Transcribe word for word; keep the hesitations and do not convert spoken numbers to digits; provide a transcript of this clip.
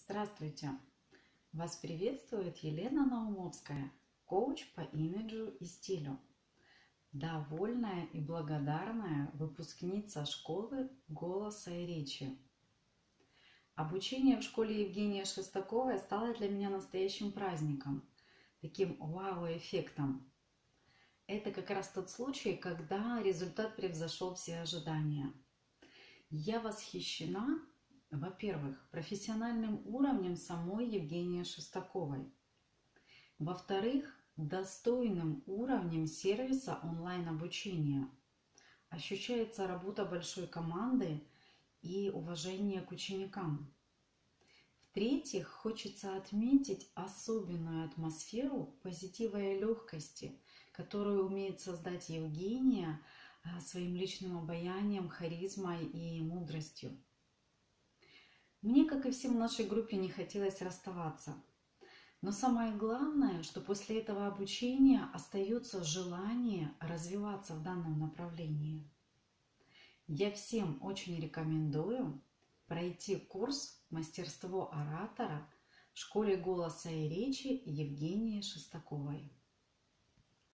Здравствуйте! Вас приветствует Елена Наумовская, коуч по имиджу и стилю, довольная и благодарная выпускница школы голоса и речи. Обучение в школе Евгения Шестаковой стало для меня настоящим праздником, таким вау-эффектом. Это как раз тот случай, когда результат превзошел все ожидания. Я восхищена, во-первых, профессиональным уровнем самой Евгении Шестаковой. Во-вторых, достойным уровнем сервиса онлайн-обучения. Ощущается работа большой команды и уважение к ученикам. В-третьих, хочется отметить особенную атмосферу позитива и легкости, которую умеет создать Евгения своим личным обаянием, харизмой и мудростью. Мне, как и всем в нашей группе, не хотелось расставаться. Но самое главное, что после этого обучения остается желание развиваться в данном направлении. Я всем очень рекомендую пройти курс «Мастерство оратора» в школе голоса и речи Евгении Шестаковой.